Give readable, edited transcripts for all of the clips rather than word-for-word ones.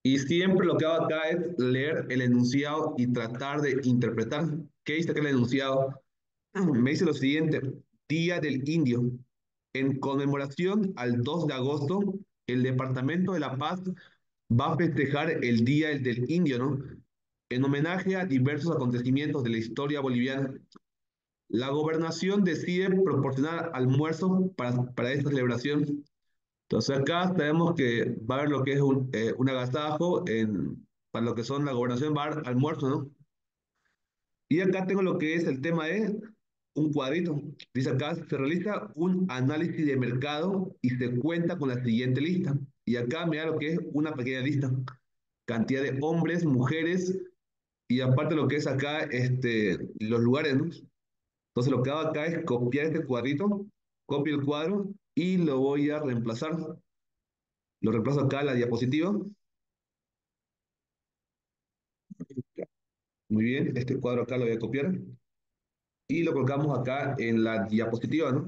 Y siempre lo que hago acá es leer el enunciado y tratar de interpretar. ¿Qué dice acá el enunciado? Me dice lo siguiente: Día del Indio. En conmemoración al 2 de agosto, el Departamento de La Paz va a festejar el Día del Indio, ¿no? En homenaje a diversos acontecimientos de la historia boliviana. La gobernación decide proporcionar almuerzo para esta celebración. Entonces acá sabemos que va a haber lo que es un agasajo para lo que son la gobernación, va a haber almuerzo, ¿no? Y acá tengo lo que es el tema de un cuadrito. Dice acá, se realiza un análisis de mercado y se cuenta con la siguiente lista. Y acá me da lo que es una pequeña lista. Cantidad de hombres, mujeres y aparte lo que es acá, los lugares, ¿no? Entonces lo que hago acá es copiar este cuadrito, copio el cuadro y lo voy a reemplazar. Lo reemplazo acá a la diapositiva. Muy bien, este cuadro acá lo voy a copiar y lo colocamos acá en la diapositiva, ¿no?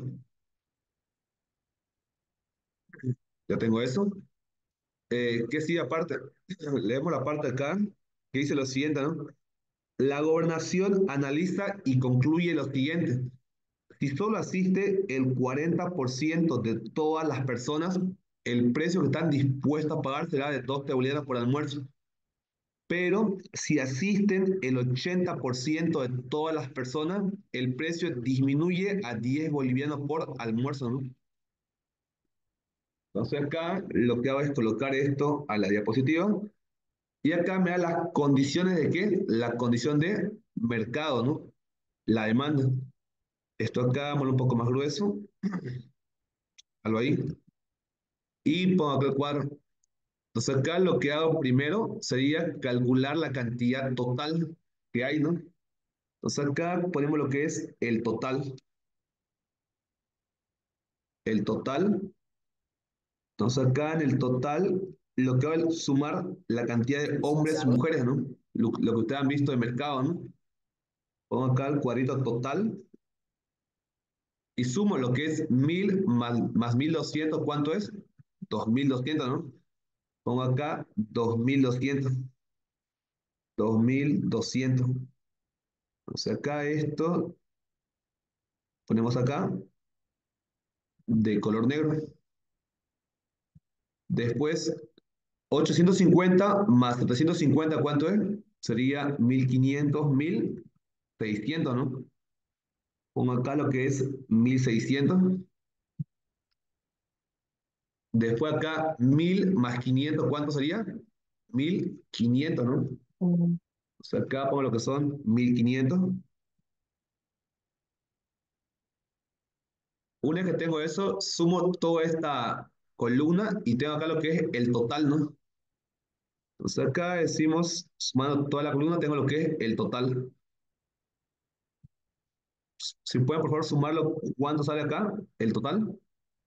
Ya tengo eso. ¿Qué sigue aparte? Leemos la parte acá que dice lo siguiente, ¿no? La gobernación analiza y concluye lo siguiente. Si solo asiste el 40% de todas las personas, el precio que están dispuestos a pagar será de 2 bolivianos por almuerzo. Pero si asisten el 80% de todas las personas, el precio disminuye a 10 bolivianos por almuerzo, ¿no? Entonces acá lo que hago es colocar esto a la diapositiva y acá me da las condiciones de qué, la condición de mercado, ¿no? La demanda. Esto acá, hagámoslo un poco más grueso, algo ahí, y pongo acá el cuadro. Entonces acá lo que hago primero sería calcular la cantidad total que hay, ¿no? Entonces acá ponemos lo que es el total. El total. Entonces acá en el total lo que hago es sumar la cantidad de hombres y mujeres, ¿no? Lo que ustedes han visto de mercado, ¿no? Pongo acá el cuadrito total y sumo lo que es 1000 más 1200, ¿cuánto es? 2200, ¿no? Pongo acá 2200. 2200. O sea, acá esto ponemos acá de color negro. Después, 850 más 750, ¿cuánto es? Sería 1500, 1600, ¿no? Pongo acá lo que es 1600. Después acá 1000 más 500, ¿cuánto sería? 1500, ¿no? O sea, acá pongo lo que son 1500. Una vez que tengo eso, sumo toda esta columna y tengo acá lo que es el total, ¿no? Entonces acá decimos, sumando toda la columna, tengo lo que es el total. Si pueden, por favor, sumarlo, ¿cuánto sale acá? El total.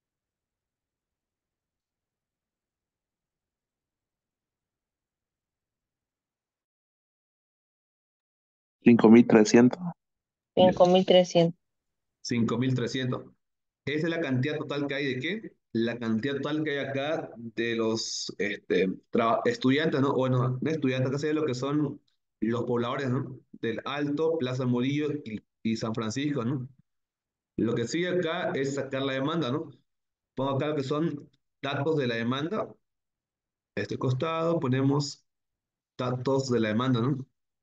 5.300. 5.300. 5300. Esa es la cantidad total que hay de qué? La cantidad total que hay acá de los estudiantes, ¿no? Bueno, no estudiantes, acá se ve lo que son los pobladores, ¿no? Del Alto, Plaza Murillo y San Francisco, ¿no? Lo que sigue acá es sacar la demanda, ¿no? Pongo acá lo que son datos de la demanda. Este costado ponemos datos de la demanda, ¿no?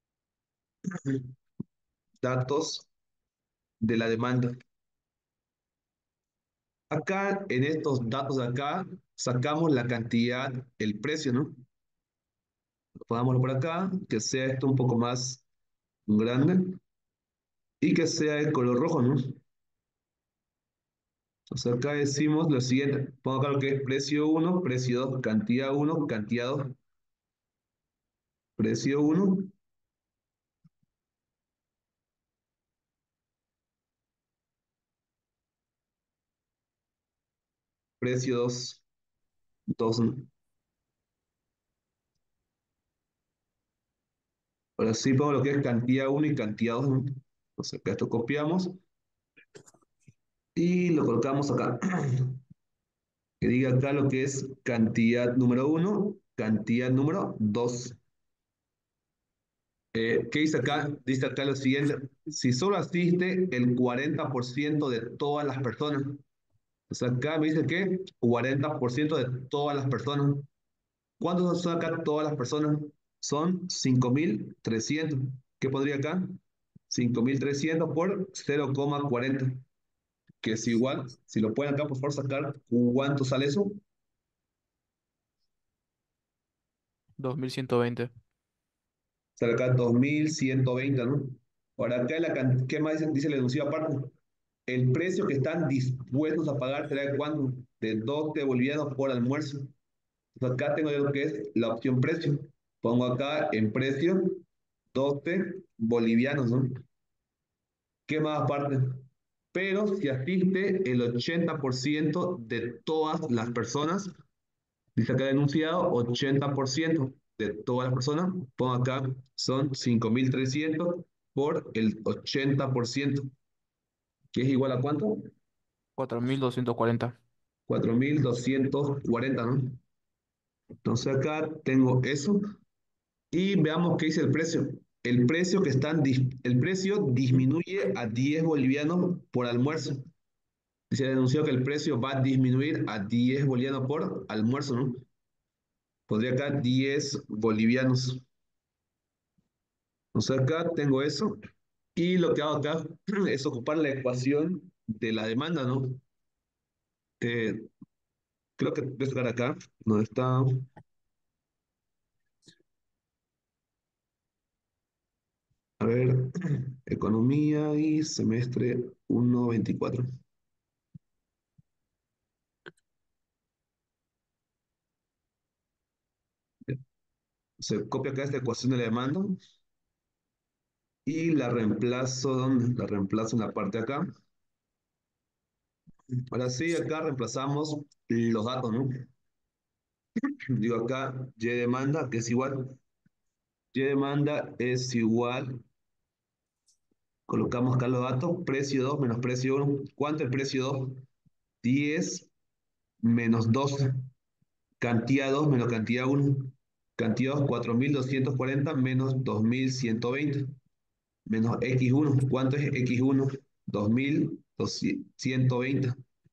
Datos de la demanda. Acá, en estos datos de acá, sacamos la cantidad, el precio, ¿no? Pongámoslo por acá, que sea esto un poco más grande y que sea el color rojo, ¿no? Entonces acá decimos lo siguiente, pongo acá lo que es precio uno, precio 2, cantidad uno, cantidad 2, precio uno, precio 2, 2, ¿no? Ahora sí pongo lo que es cantidad uno y cantidad 2, ¿no? Entonces acá esto copiamos y lo colocamos acá. Que diga acá lo que es cantidad número uno cantidad número 2. ¿Qué dice acá? Dice acá lo siguiente. Si solo asiste el 40% de todas las personas. O sea, acá me dice que 40% de todas las personas. ¿Cuántos son acá todas las personas? Son 5.300. ¿Qué pondría acá? 5.300 por 0,40, que es igual. Si lo pueden acá, por favor, sacar cuánto sale eso. 2120. Sale acá 2.120, ¿no? Ahora acá, ¿qué más dice el enunciado aparte? El precio que están dispuestos a pagar será de cuánto? De 12 bolivianos por almuerzo. Entonces acá tengo lo que es la opción precio. Pongo acá en precio 12 bolivianos, ¿no? ¿Qué más aparte? Pero si asiste el 80% de todas las personas, dice acá denunciado, 80% de todas las personas, pongo acá, son 5.300 por el 80%, que es igual a cuánto? 4240. 4.240, ¿no? Entonces acá tengo eso y veamos qué dice el precio. El precio disminuye a 10 bolivianos por almuerzo. Se ha denunciado que el precio va a disminuir a 10 bolivianos por almuerzo, ¿no? Pondría acá 10 bolivianos. Entonces acá tengo eso. Y lo que hago acá es ocupar la ecuación de la demanda, ¿no? Eh, Creo que voy a sacar acá, donde está. A ver, economía y semestre 1/24. Se copia acá esta ecuación de la demanda y la reemplazo, ¿dónde? La reemplazo en la parte de acá. Ahora sí, acá reemplazamos los datos, ¿no? Digo acá, Y demanda, que es igual. Y demanda es igual. Colocamos acá los datos. Precio 2 menos precio 1. ¿Cuánto es el precio 2? 10 menos 12. Cantidad 2 menos cantidad 1. Cantidad 2, 4.240 menos 2.120. Menos X1. ¿Cuánto es X1? 2.120.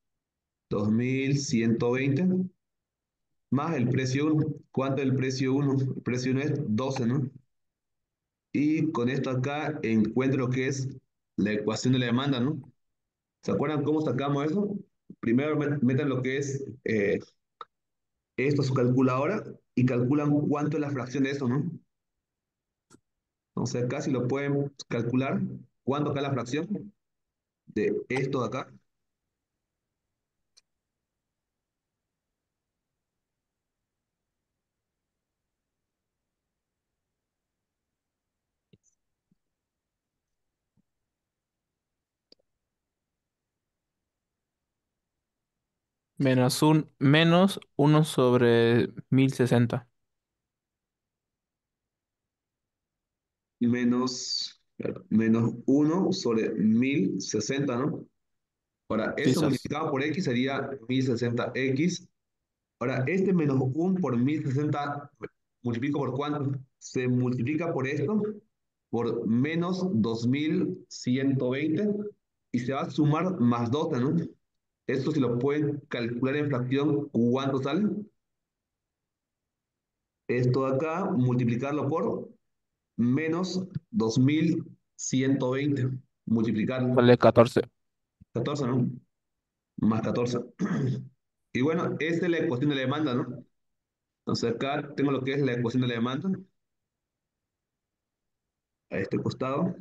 2.120 más el precio 1. ¿Cuánto es el precio 1? El precio 1 es 12, ¿no? Y con esto acá encuentro lo que es la ecuación de la demanda, ¿no? ¿Se acuerdan cómo sacamos eso? Primero metan lo que es esto a su calculadora y calculan cuánto es la fracción de eso, ¿no? Entonces acá si lo pueden calcular, ¿cuánto acá es la fracción de esto de acá? Menos 1/1060. Menos 1/1060, ¿no? Ahora, esto Quizás. multiplicado por x sería 1060x. Ahora, este menos 1 por 1060, ¿multiplico por cuánto? Se multiplica por esto, por menos 2.120 y se va a sumar más 12, ¿no? Esto si lo pueden calcular en fracción, ¿cuánto sale? Esto de acá, multiplicarlo por menos 2.120, multiplicarlo. Vale 14. 14, ¿no? Más 14. Y bueno, esta es la ecuación de la demanda, ¿no? Entonces acá tengo lo que es la ecuación de la demanda, a este costado.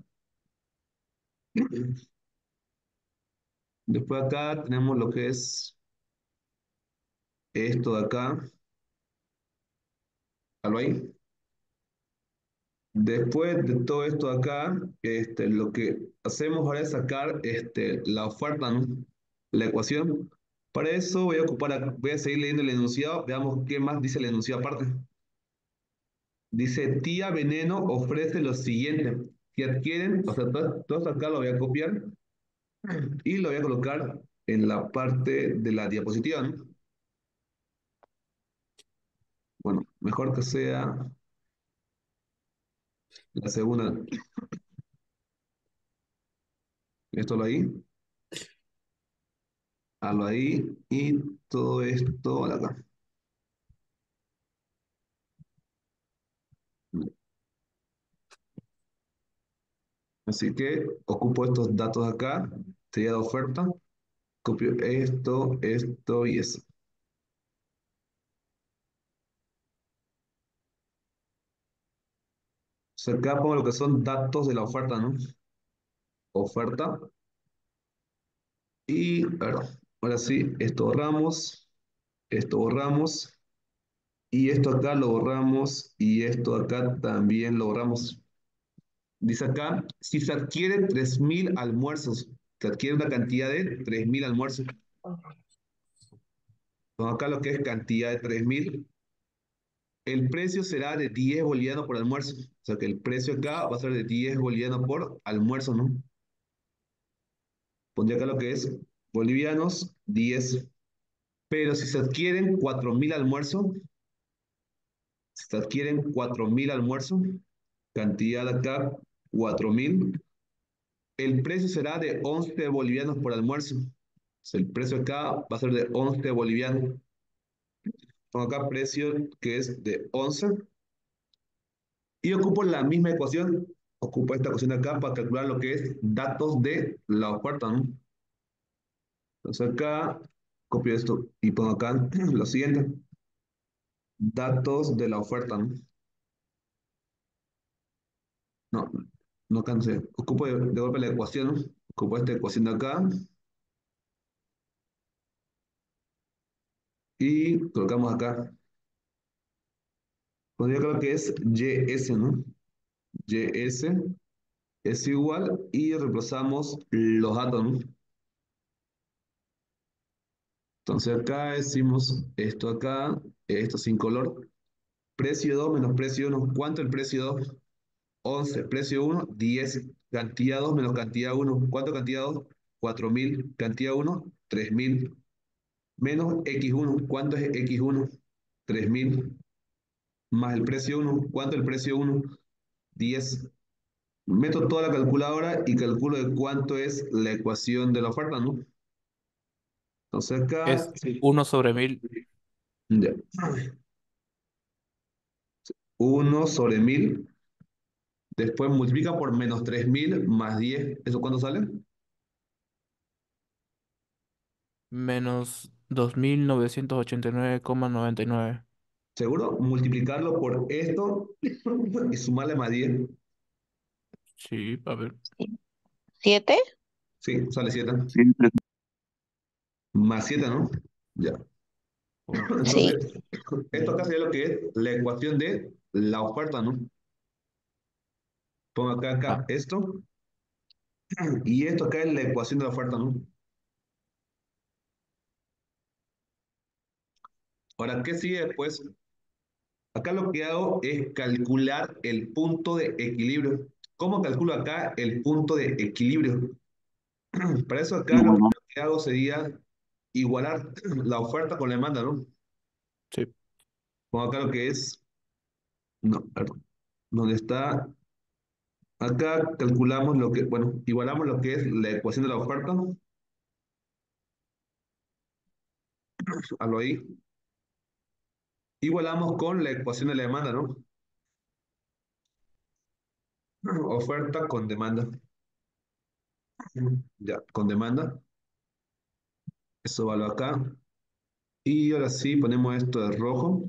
Después acá tenemos lo que es esto de acá, algo ahí. Después de todo esto de acá, lo que hacemos ahora es sacar la oferta, ¿no? La ecuación. Para eso voy a seguir leyendo el enunciado, veamos qué más dice el enunciado aparte. Dice, Tía Veneno ofrece lo siguiente. Si adquieren, o sea, todo esto acá lo voy a copiar y lo voy a colocar en la parte de la diapositiva, ¿no? Bueno, mejor que sea la segunda. Esto lo ahí, hazlo ahí y todo esto acá. Así que ocupo estos datos acá, sería de oferta, copio esto y eso. O sea, acá pongo lo que son datos de la oferta, ¿no? Oferta. Y ahora sí, esto borramos, y esto acá lo borramos, y esto acá también lo borramos. Dice acá, si se adquiere 3.000 almuerzos, se adquiere una cantidad de 3.000 almuerzos. Entonces acá lo que es cantidad de 3.000, el precio será de 10 bolivianos por almuerzo. O sea que el precio acá va a ser de 10 bolivianos por almuerzo, ¿no? Pondría acá lo que es bolivianos, 10. Pero si se adquieren 4.000 almuerzos, si se adquieren 4.000 almuerzos, cantidad acá 4.000, el precio será de 11 bolivianos por almuerzo. O sea, el precio acá va a ser de 11 bolivianos. Pongo acá precio que es de 11 y ocupo la misma ecuación. Ocupo esta ecuación de acá para calcular lo que es datos de la oferta, ¿no? Entonces acá copio esto y pongo acá lo siguiente. Datos de la oferta, ¿no? No, no cansé. Ocupo de golpe la ecuación, ¿no? Ocupo esta ecuación de acá y colocamos acá. Pondría acá lo que es YS, ¿no? YS es igual y reemplazamos los datos, ¿no? Entonces acá decimos esto acá, esto sin color. Precio 2 menos precio uno. ¿Cuánto el precio 2? 11. Precio uno, 10. Cantidad 2 menos cantidad uno. ¿Cuánto cantidad 2? 4.000. Cantidad uno, 3.000. Menos X1. ¿Cuánto es X1? 3.000. Más el precio uno. ¿Cuánto el precio uno? 10. Meto toda la calculadora y calculo de cuánto es la ecuación de la oferta, ¿no? Entonces acá, Es sí. 1/1000 Ya. 1/1000. Después multiplica por menos 3.000 más 10. ¿Eso cuánto sale? menos 2989,99. ¿Seguro? Multiplicarlo por esto y sumarle más 10. Sí, a ver. ¿7? Sí, sale 7. Sí, Más 7, ¿no? Ya. Sí. Entonces, esto acá sería lo que es la ecuación de la oferta, ¿no? Pongo acá Ah, esto. Y esto acá es la ecuación de la oferta, ¿no? Ahora, ¿qué sigue después? Acá lo que hago es calcular el punto de equilibrio. ¿Cómo calculo acá el punto de equilibrio? Para eso acá lo igual, primero que hago sería igualar la oferta con la demanda, ¿no? sí. Pongo acá lo que es, no, perdón, donde está, acá calculamos lo que, bueno, igualamos lo que es la ecuación de la oferta, hazlo ahí, igualamos con la ecuación de la demanda, ¿no? Oferta con demanda, ya, con demanda, eso va acá, y ahora sí ponemos esto de rojo,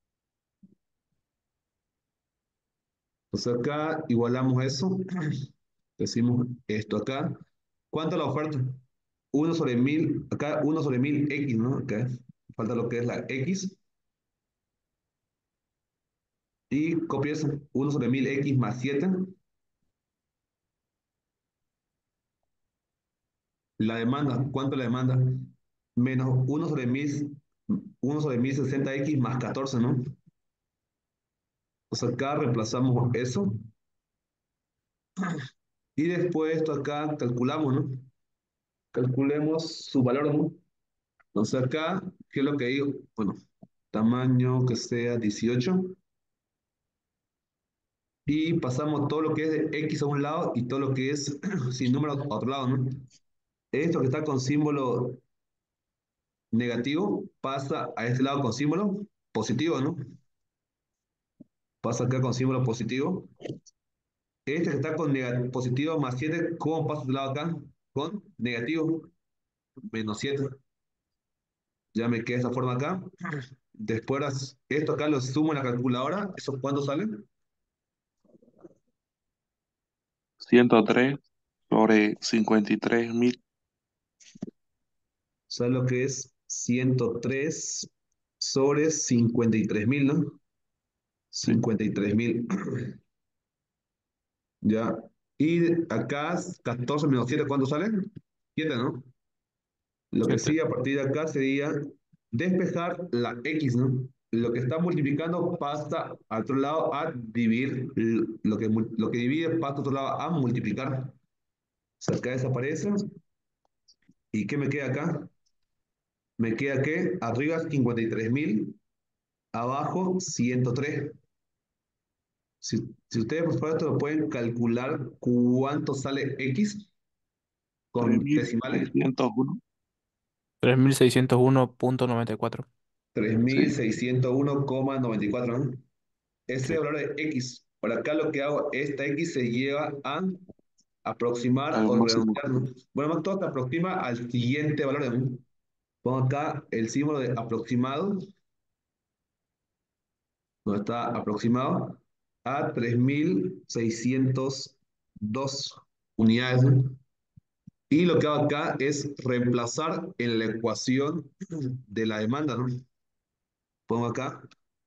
pues acá igualamos eso, decimos esto acá, ¿cuánto es la oferta? 1/1000, acá 1/1000 X, ¿no? Acá falta lo que es la X. Y copio eso, 1/1000 X más 7. La demanda, ¿cuánto es la demanda? Menos 1/1000 60 X más 14, ¿no? O sea, acá reemplazamos eso. Y después esto acá calculamos, ¿no? Calculemos su valor, ¿no? Entonces acá, ¿qué es lo que digo? Bueno, tamaño que sea 18. Y pasamos todo lo que es de X a un lado y todo lo que es sin número a otro lado, ¿no? Esto que está con símbolo negativo pasa a este lado con símbolo positivo, ¿no? Pasa acá con símbolo positivo. Este que está con positivo más 7, ¿cómo pasa a este lado acá? Con negativo, menos 7. Ya me queda esa forma acá. Después, esto acá lo sumo en la calculadora. ¿Eso cuánto sale? 103 sobre 53.000. Sale lo que es 103 sobre 53.000, ¿no? Sí, 53.000. Ya. Y acá, 14 menos 7, ¿cuánto sale? 7, ¿no? Lo que 7. sigue a partir de acá sería despejar la X, ¿no? Lo que está multiplicando pasa al otro lado a dividir. Lo que divide pasa al otro lado a multiplicar. O sea, acá desaparece. ¿Y qué me queda acá? Me queda que arriba 53.000, abajo 103. Si ustedes por favor esto lo pueden calcular cuánto sale X tres con mil decimales. seiscientos uno 3601.94. tres mil Sí, seiscientos uno coma noventa y cuatro, ¿no? Ese Sí. valor de X. Por acá lo que hago, esta X se lleva a aproximar al o máximo. redondear, ¿no? Bueno, más todo se aproxima al siguiente valor, ¿no? Pongo acá el símbolo de aproximado, donde está aproximado, a 3.602 unidades, ¿no? Y lo que hago acá es reemplazar en la ecuación de la demanda, ¿no? Pongo acá,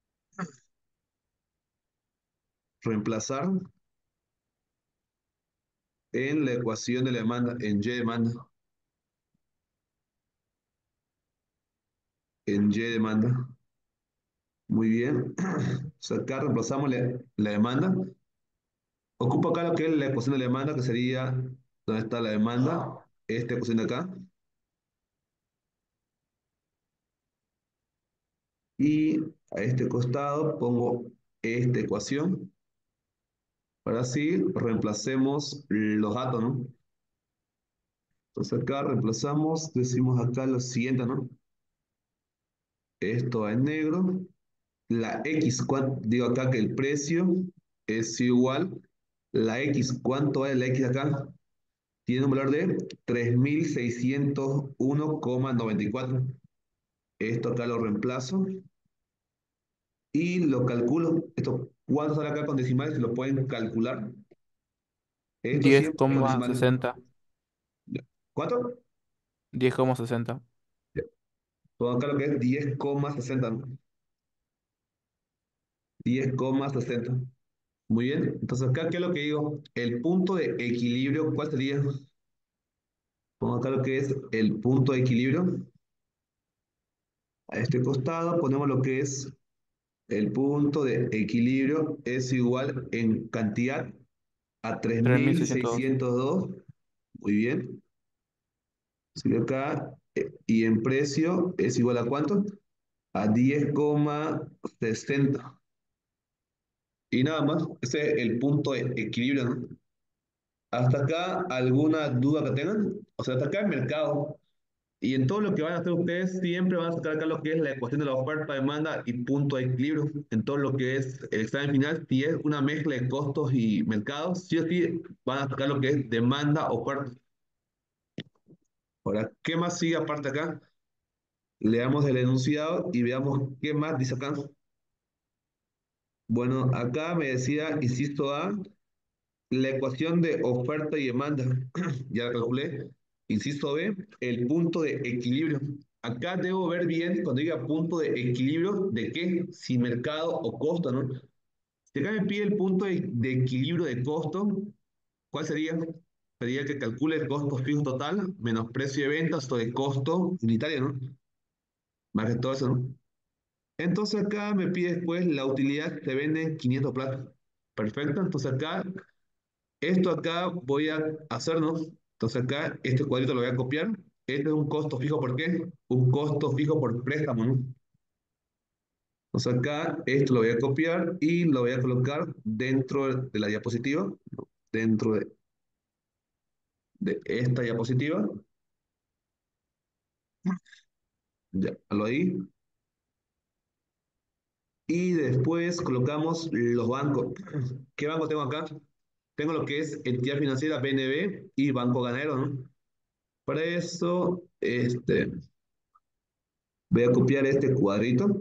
reemplazar en la ecuación de la demanda, en Y demanda, en Y demanda. Muy bien. O sea, acá reemplazamos la demanda. Ocupo acá lo que es la ecuación de la demanda, que sería, ¿dónde está la demanda? Esta ecuación de acá. Y a este costado pongo esta ecuación. Ahora sí, reemplacemos los datos, ¿no? Entonces acá reemplazamos, decimos acá lo siguiente, ¿no? Esto en negro. La X, digo acá que el precio es igual. La X, ¿cuánto vale la X acá? Tiene un valor de 3.601,94. Esto acá lo reemplazo y lo calculo. Esto, ¿cuánto sale acá con decimales? Si lo pueden calcular. Esto diez siempre con coma decimales. sesenta ¿Cuánto? 10,60. Pongo acá lo que es 10,60, ¿no? 10,60. Muy bien. Entonces acá, ¿qué es lo que digo? El punto de equilibrio, ¿cuál sería? Pongo acá lo que es el punto de equilibrio. A este costado ponemos lo que es el punto de equilibrio es igual en cantidad a tres tres mil mil seiscientos dos seiscientos dos. Muy bien. Sigue acá. Y en precio es igual a ¿cuánto? A 10,60. Y nada más. Ese es el punto de equilibrio, ¿no? Hasta acá, ¿alguna duda que tengan? O sea, hasta acá el mercado. Y en todo lo que van a hacer ustedes, siempre van a sacar acá lo que es la ecuación de la oferta, demanda y punto de equilibrio. En todo lo que es el examen final, si es una mezcla de costos y mercados, sí o sí van a sacar lo que es demanda, oferta. Ahora, ¿qué más sigue aparte acá? Leamos el enunciado y veamos qué más dice acá. Bueno, acá me decía, insisto A, la ecuación de oferta y demanda, ya la calculé. Inciso B, el punto de equilibrio. Acá debo ver bien cuando diga punto de equilibrio, ¿de qué? Si mercado o costo, ¿no? Si acá me pide el punto de equilibrio de costo, ¿cuál sería? Sería que calcule el costo fijo total menos precio de ventas o de costo unitario, ¿no? Más que todo eso, ¿no? Entonces acá me pide después la utilidad que se vende en 500 platos. Perfecto, entonces acá esto acá voy a hacernos. Entonces acá este cuadrito lo voy a copiar. Este es un costo fijo, ¿por qué? Un costo fijo por préstamo, ¿no? Entonces acá esto lo voy a copiar y lo voy a colocar dentro de la diapositiva, dentro de esta diapositiva. Ya, lo ahí. Y después colocamos los bancos. ¿Qué banco tengo acá? Tengo lo que es entidad financiera BNB y Banco Ganero, ¿no? Para eso, voy a copiar este cuadrito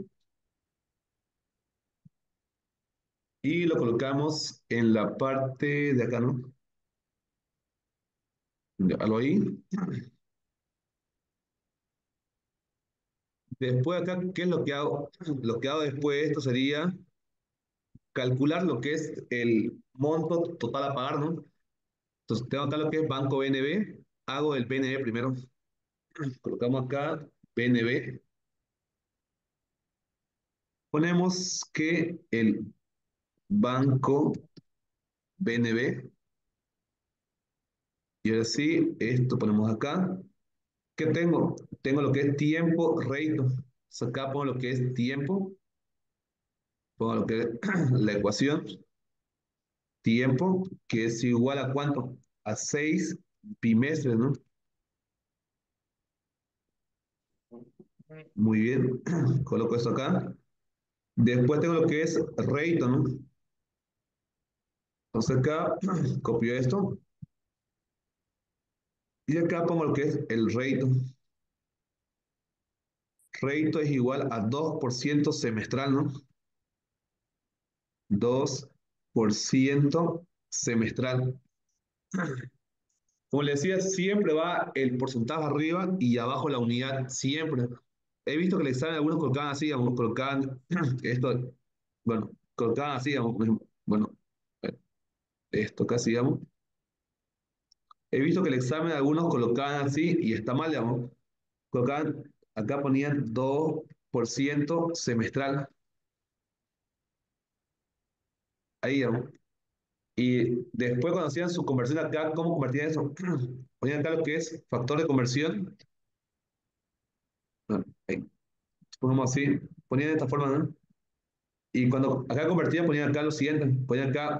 y lo colocamos en la parte de acá, ¿no? Ya, lo ahí. Después acá, ¿qué es lo que hago? Lo que hago después de esto sería calcular lo que es el monto total a pagar, ¿no? Entonces tengo acá lo que es Banco BNB, hago el BNB primero. Colocamos acá BNB. Ponemos que el Banco BNB, y ahora sí, esto ponemos acá. ¿Qué tengo? Tengo lo que es tiempo, rate. Entonces acá pongo lo que es tiempo, pongo lo que es la ecuación, tiempo, que es igual a ¿cuánto? A 6 bimestres, ¿no? Muy bien, coloco esto acá. Después tengo lo que es rate, ¿no? Entonces acá copio esto y acá pongo lo que es el rate. Rate es igual a 2% semestral, ¿no? 2% semestral. Como le decía, siempre va el porcentaje arriba y abajo la unidad, siempre. He visto que el examen algunos colocaban así, algunos colocaban esto, bueno, colocaban así, bueno, eh, esto casi, digamos. He visto que el examen algunos colocaban así y está mal, digamos. Colocaban, acá ponían 2% semestral, ahí, digamos. Y después cuando hacían su conversión acá, ¿cómo convertían eso? Ponían acá lo que es factor de conversión. Bueno, ahí, pongamos así, ponían de esta forma, ¿no? Y cuando acá convertían, ponían acá lo siguiente, ponían acá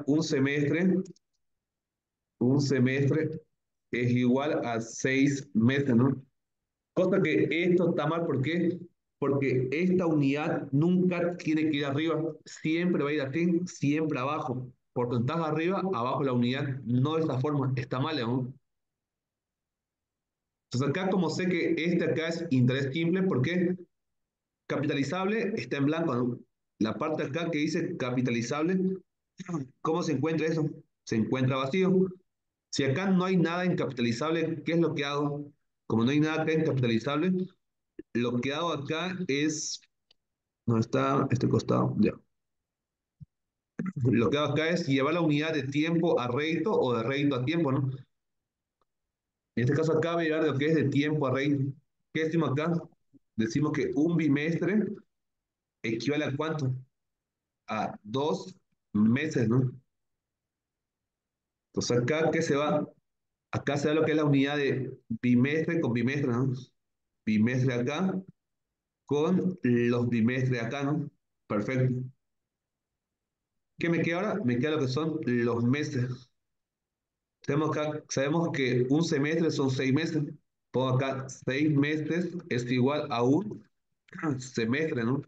un semestre es igual a 6 meses, ¿no? Cosa que esto está mal, ¿por qué? Porque esta unidad nunca tiene que ir arriba, siempre va a ir así, siempre abajo. Porcentaje arriba, abajo la unidad, no de esta forma, está mal, ¿no? Entonces acá como sé que este acá es interés simple, ¿por qué? Capitalizable está en blanco, ¿no? La parte acá que dice capitalizable, ¿cómo se encuentra eso? Se encuentra vacío. Si acá no hay nada incapitalizable, ¿qué es lo que hago? Como no hay nada acá incapitalizable, lo que hago acá es, no está este costado, ya. Lo que hago acá es llevar la unidad de tiempo a rédito o de rédito a tiempo, ¿no? En este caso acá voy a llevar lo que es de tiempo a rédito. ¿Qué decimos acá? Decimos que un bimestre equivale a ¿cuánto? A 2 meses, ¿no? Entonces acá, ¿qué se va? Acá se da lo que es la unidad de bimestre con bimestre, ¿no? Bimestre acá con los bimestres acá, ¿no? Perfecto. ¿Qué me queda ahora? Me queda lo que son los meses. Sabemos que un semestre son 6 meses. Pongo acá 6 meses es igual a un semestre, ¿no?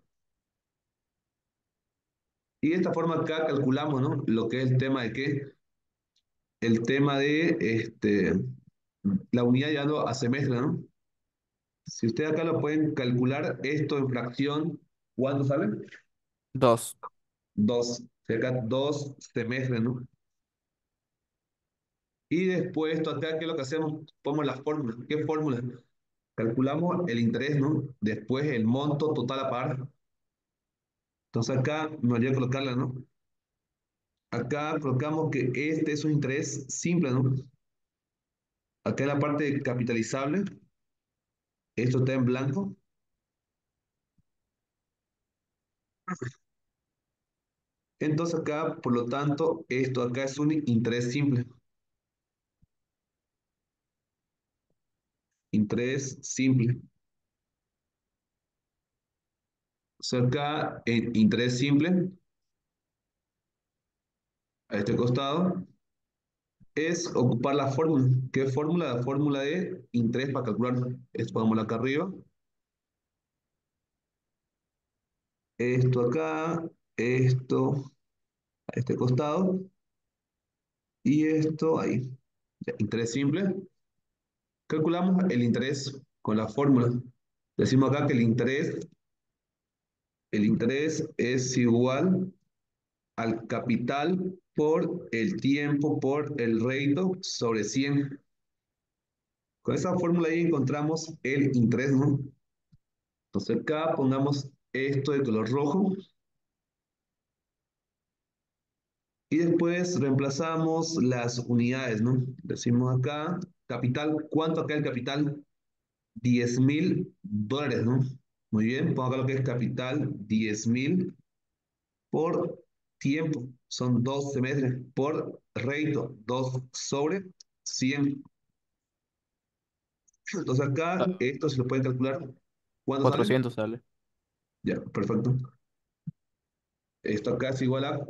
Y de esta forma acá calculamos, ¿no? Lo que es el tema de qué? El tema de la unidad llevando a semestre, ¿no? Si ustedes acá lo pueden calcular, esto en fracción, ¿cuánto sale? 2. Dos. O sea, acá 2 semestres, ¿no? Y después, esto acá, ¿qué es lo que hacemos? Ponemos las fórmulas. ¿Qué fórmulas? Calculamos el interés, ¿no? Después el monto total a pagar. Entonces acá me olvidé colocarla, ¿no? Acá colocamos que este es un interés simple, ¿no? Acá en la parte capitalizable, esto está en blanco. Entonces acá, por lo tanto, esto acá es un interés simple. Interés simple. Acá en interés simple, a este costado, es ocupar la fórmula. ¿Qué fórmula? La fórmula de interés para calcular. Esto pongámoslo acá arriba. Esto acá, esto a este costado y esto ahí. Ya, interés simple. Calculamos el interés con la fórmula. Decimos acá que el interés es igual al capital por el tiempo por el rédito sobre 100. Con esa fórmula ahí encontramos el interés, ¿no? Entonces acá pongamos esto de color rojo y después reemplazamos las unidades, ¿no? Decimos acá, capital, ¿cuánto acá el capital? $10.000, ¿no? Muy bien, pongo acá lo que es capital, 10.000 por tiempo, son 12 meses, por rédito, 2 sobre 100. Entonces acá, Ah, esto se lo pueden calcular. ¿Cuánto sale? 400 sale. Ya, perfecto. Esto acá es igual a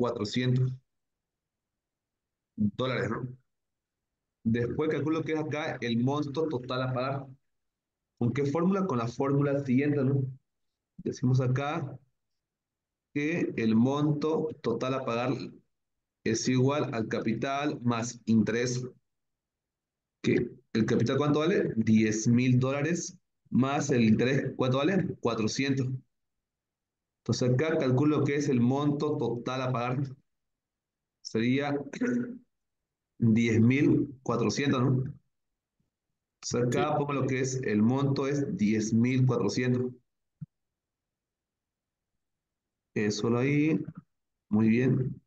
$400, ¿no? Después calculo que es acá el monto total a pagar. ¿Con qué fórmula? Con la fórmula siguiente, ¿no? Decimos acá que el monto total a pagar es igual al capital más interés. Que el capital, ¿cuánto vale? $10.000 más el interés, ¿cuánto vale? 400. Entonces acá calculo que es el monto total a pagar. Sería 10.400, ¿no? Entonces Sí. acá pongo lo que es el monto es 10.400. Solo ahí, muy bien.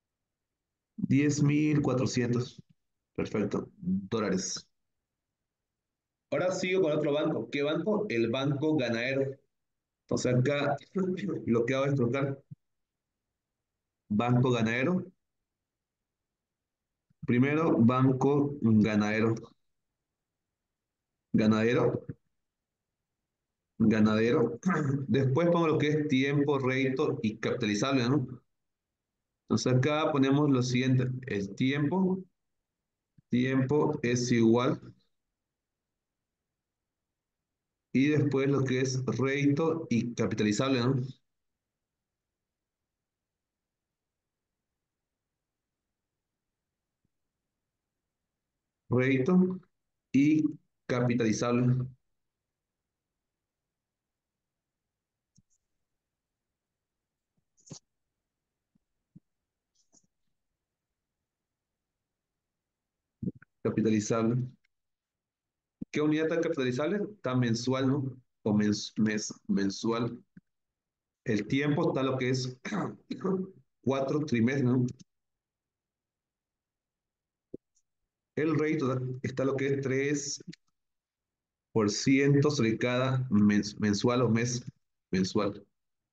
10.400. Perfecto. Dólares. Ahora sigo con otro banco. ¿Qué banco? El Banco Ganadero. Entonces acá lo que hago es trocar Banco Ganadero. Primero, Banco Ganadero. Ganadero. Ganadero. Después pongo lo que es tiempo, rédito y capitalizable, ¿no? Entonces acá ponemos lo siguiente. El tiempo es igual. Y después lo que es rédito y capitalizable, ¿no? Rédito y capitalizable. Capitalizable. ¿Qué unidad está capitalizable? Está mensual, ¿no? O mensual. El tiempo está lo que es 4 trimestres, ¿no? El rédito está lo que es 3% sobre cada mensual o mes mensual.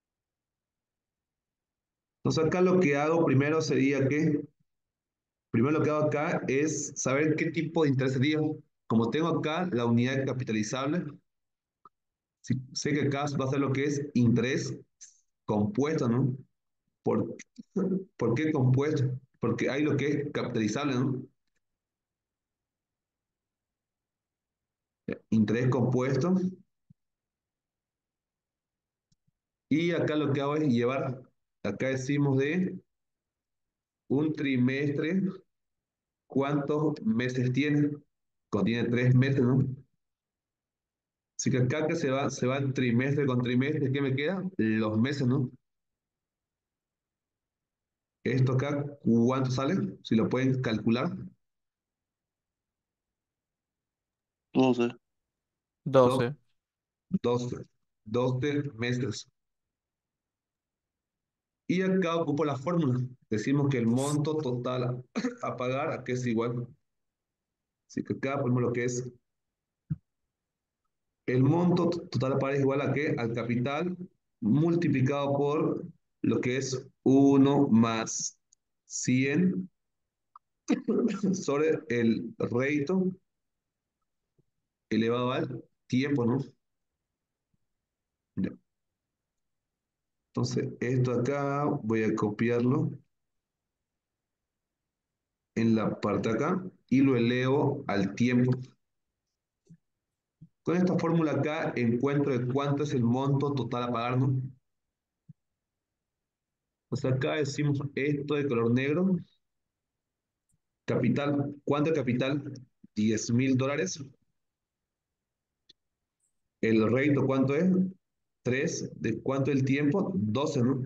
Entonces acá lo que hago primero sería que, primero lo que hago acá es saber qué tipo de interés sería. Como tengo acá la unidad capitalizable, sé que acá va a ser lo que es interés compuesto, ¿no? ¿Por, ¿por qué compuesto? Porque hay lo que es capitalizable, ¿no? Interés compuesto. Y acá lo que hago es llevar, acá decimos de un trimestre, ¿cuántos meses tiene? Contiene 3 meses, ¿no? Así que acá que se va trimestre con trimestre, ¿qué me queda? Los meses, ¿no? Esto acá, ¿cuánto sale? Si lo pueden calcular. 12. Dos, 12. 12 meses. Y acá ocupo la fórmula. Decimos que el monto total a pagar, aquí es igual. Así que acá ponemos lo que es el monto total a pagar es igual a qué? Al capital multiplicado por lo que es 1 más 100 sobre el rédito elevado al tiempo, ¿no? Ya. Entonces, esto acá voy a copiarlo en la parte de acá y lo elevo al tiempo. Con esta fórmula acá encuentro de cuánto es el monto total a pagar, ¿no? Entonces acá decimos esto de color negro. Capital, ¿cuánto es capital? $10.000. El rate, ¿cuánto es? 3. ¿De cuánto es el tiempo? 12, ¿no?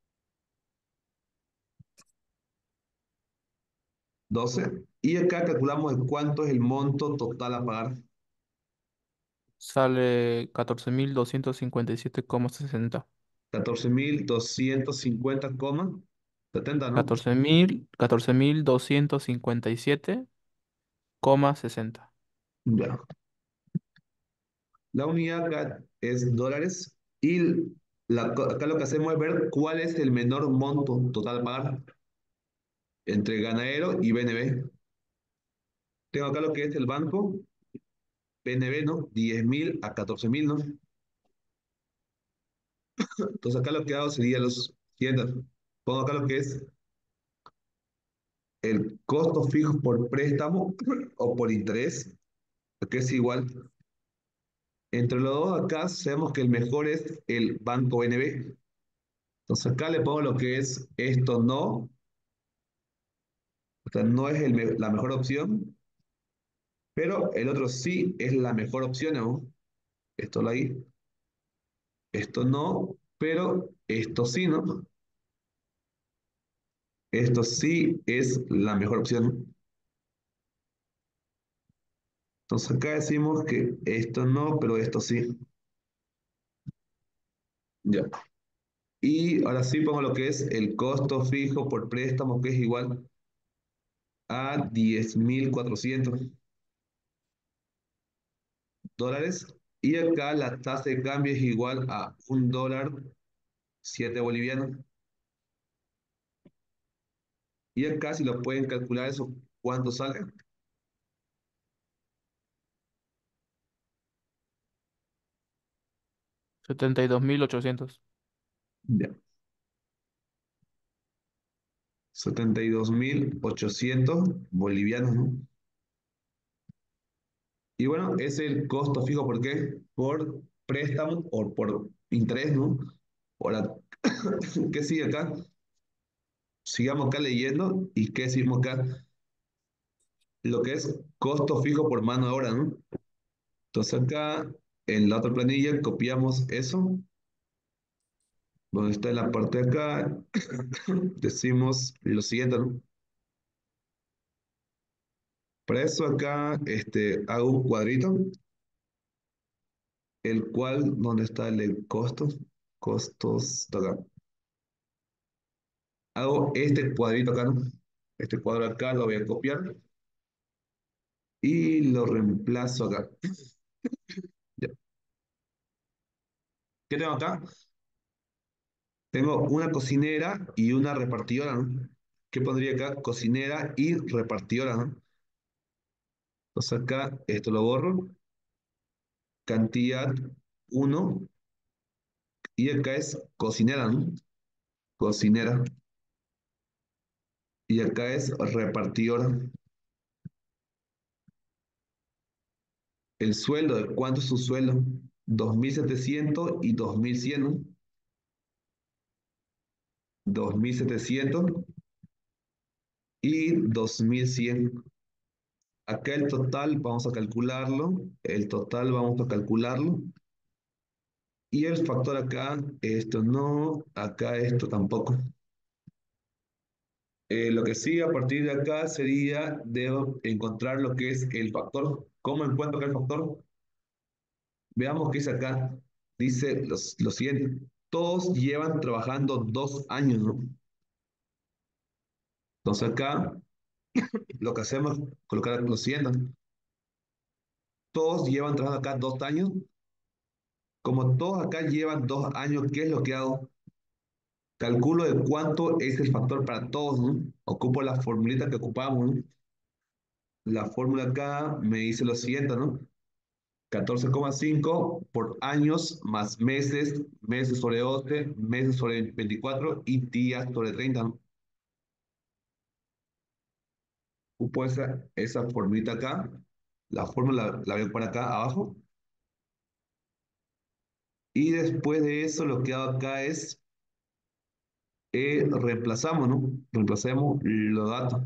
12. Y acá calculamos de cuánto es el monto total a pagar. Sale 14.257,60. 14.250,70, ¿no? 14.257,60. Ya. La unidad acá es dólares y acá lo que hacemos es ver cuál es el menor monto total a pagar entre Ganadero y BNB. Tengo acá lo que es el banco, BNB, ¿no? 10.000 a 14.000, ¿no? Entonces acá lo que hago sería los siguientes. Pongo acá lo que es el costo fijo por préstamo o por interés, que es igual. Entre los dos acá sabemos que el mejor es el banco BNB. Entonces acá le pongo lo que es esto no, o sea, no es la mejor opción, pero el otro sí es la mejor opción, ¿no? Esto lo ahí, esto no, pero esto sí, ¿no? Esto sí es la mejor opción. Entonces acá decimos que esto no, pero esto sí. Ya. Y ahora sí pongo lo que es el costo fijo por préstamo, que es igual a $10.400. Y acá la tasa de cambio es igual a $1.07 bolivianos. Y acá si lo pueden calcular eso, ¿cuánto sale? 72.800. Ya. 72.800 bolivianos, ¿no? Y bueno, es el costo fijo, ¿por qué? Por préstamo o por interés, ¿no? Ahora, ¿qué sigue acá? Sigamos acá leyendo y ¿qué decimos acá? Lo que es costo fijo por mano de obra, ¿no? Entonces acá en la otra planilla copiamos eso, donde está en la parte de acá, decimos lo siguiente, ¿no? Para eso acá hago un cuadrito, el cual, ¿dónde está el costo? Costos, acá. Hago este cuadrito acá, ¿no? Este cuadro acá lo voy a copiar y lo reemplazo acá. Ya. ¿Qué tengo acá? Tengo una cocinera y una repartidora, ¿no? ¿Qué pondría acá? Cocinera y repartidora, ¿no? Entonces acá esto lo borro. Cantidad uno y acá es cocinera, ¿no? Cocinera. Y acá es repartidora. El sueldo, ¿de cuánto es su sueldo? 2.700 y 2.100, ¿no? 2.700 y 2.100. Acá el total vamos a calcularlo. El total vamos a calcularlo. Y el factor acá, esto no, acá esto tampoco. Lo que sigue a partir de acá sería, debo encontrar lo que es el factor. ¿Cómo encuentro acá el factor? Veamos qué es acá. Dice lo siguiente. Todos llevan trabajando 2 años, ¿no? Entonces acá lo que hacemos es colocar lo siguiente. Todos llevan trabajando acá 2 años. Como todos acá llevan 2 años, ¿qué es lo que hago? Calculo de cuánto es el factor para todos, ¿no? Ocupo la formulita que ocupamos, ¿no? La fórmula acá me dice lo siguiente, ¿no? 14,5 por años más meses, meses sobre 12, meses sobre 24 y días sobre 30. ¿No? Ocupo esa formulita acá. La fórmula la veo por acá abajo. Y después de eso lo que hago acá es reemplazamos, ¿no? Reemplazamos los datos.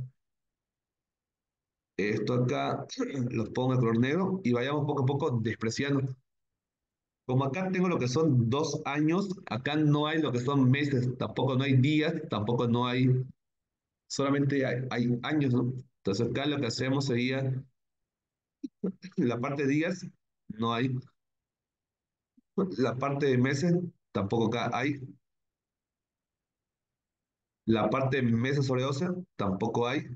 Esto acá los pongo en color negro y vayamos poco a poco despreciando. Como acá tengo lo que son 2 años, acá no hay lo que son meses, tampoco no hay días, tampoco no hay, solamente hay años, ¿no? Entonces acá lo que hacemos sería, la parte de días, no hay, la parte de meses, tampoco acá hay, la parte de meses sobre 12, tampoco hay,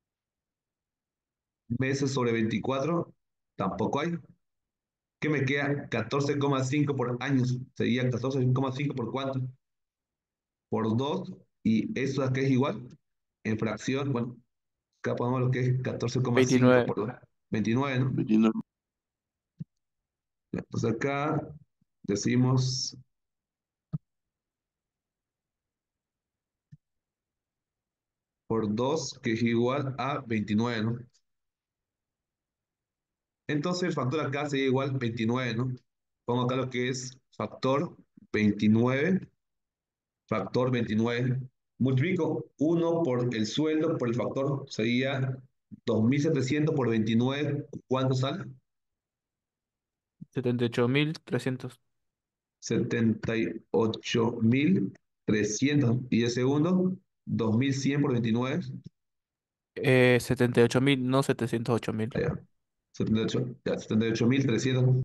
meses sobre 24, tampoco hay. ¿Qué me queda? 14,5 por años, sería 14,5 por cuánto, por 2 y eso acá es igual, en fracción, bueno, acá ponemos lo que es 14,5 29. por 2, 29, ¿no? 29. Entonces acá decimos por 2 que es igual a 29, ¿no? Entonces el factor acá sería igual 29, ¿no? Pongo acá lo que es factor 29. Multiplico 1 por el sueldo, por el factor, sería 2.700 por 29, ¿cuánto sale? 78.300. 78.300. Y el segundo, 2.100 por 29, 78.000, no 708.000. allá, 78, ya, 78.300.